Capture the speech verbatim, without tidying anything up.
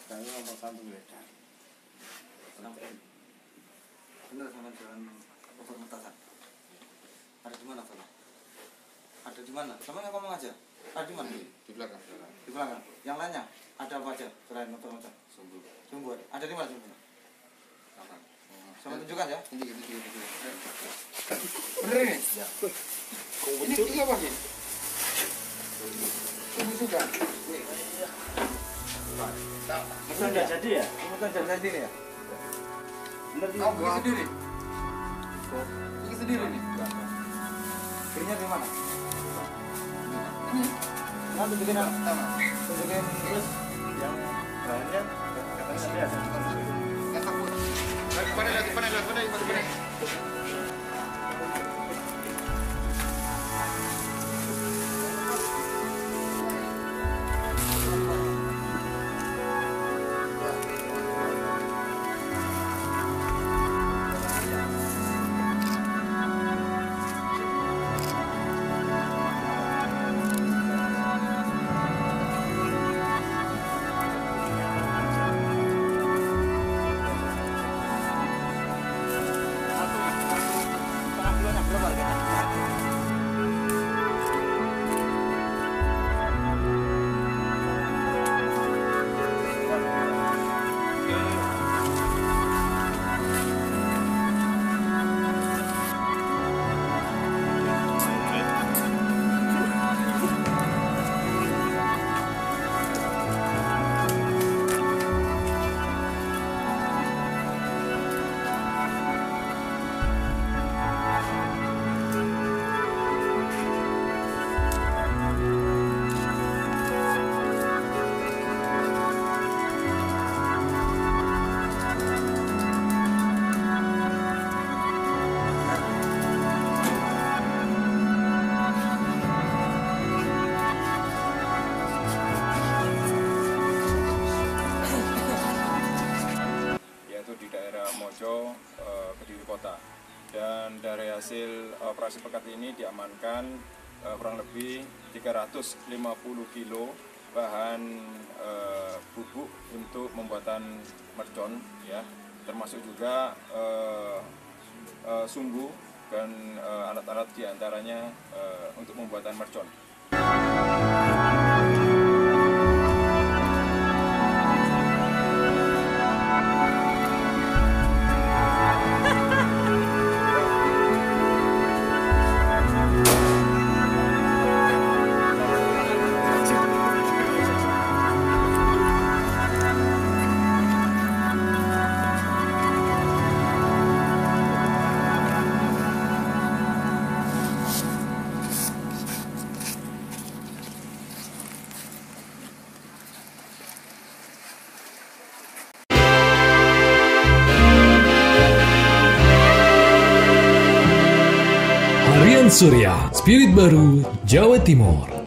Kami nomor satu Geledah. Sampai bener sama jalan over mentasan. Ada di mana Pak? Ada di mana? Sama yang ngomong aja. Ada di mana? Di belakang. Di belakang. Yang lainnya ada apa aja selain over mentasan? Sumbu. Sumbu. Ada di mana sumbunya? Kanan. Sama tunjukkan ya. Ini ini ini. Bener ini? Ya. Ini ini apa sih? Ini juga. Itu enggak jadi ya? Ini kan jadi sendiri ya? Bener Kamu bikin sendiri? Bikin sendiri nih? Belinya di mana? Ini. Nah, tunjukin yang Sama. tunjukin terus yang bahannya katanya tadi ada. Yang takut. Lagi pada lagi pada lagi pada lagi pada. Mojo, uh, Kediri Kota. Dan dari hasil operasi pekat ini diamankan uh, kurang lebih tiga ratus lima puluh kilo bahan uh, bubuk untuk pembuatan mercon, ya, termasuk juga uh, uh, sumbu dan uh, alat-alat diantaranya uh, untuk pembuatan mercon. Harian Surya, Spirit Baru, Jawa Timur.